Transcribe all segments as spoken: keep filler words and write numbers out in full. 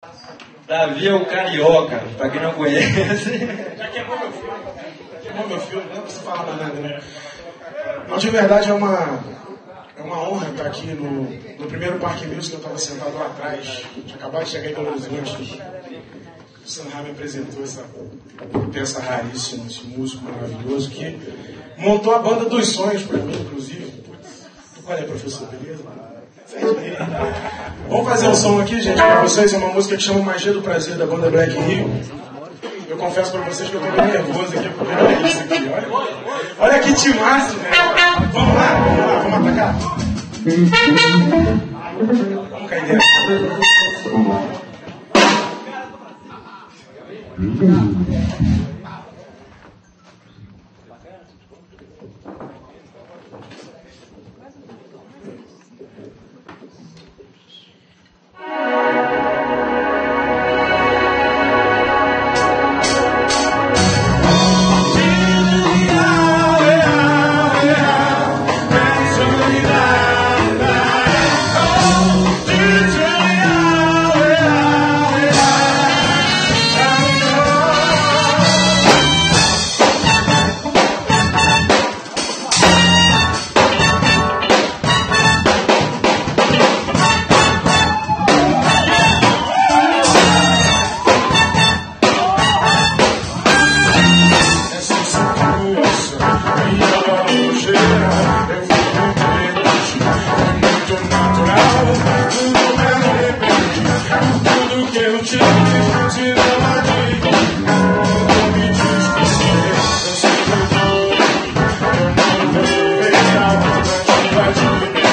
Davi é o carioca, pra quem não conhece. Já queimou meu filho. Queimou meu filho, não precisa falar mais nada, né? Não, de verdade é uma, é uma honra estar aqui no, no primeiro Parque Music. Eu estava sentado lá atrás, tinha acabado de chegar em Belo Horizonte. O Sanha me apresentou essa peça raríssima, esse músico maravilhoso que montou a banda dos sonhos para mim, inclusive. Qual é, professor? Beleza? Vamos fazer um som aqui, gente, para vocês. É uma música que chama Magia do Prazer, da banda Black Rio. Eu confesso para vocês que eu estou bem nervoso aqui, porque olha isso aqui. Olha, olha que timaço, né? Vamos lá, vamos lá, vamos atacar. Vamos cair dentro.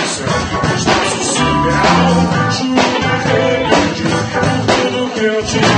Your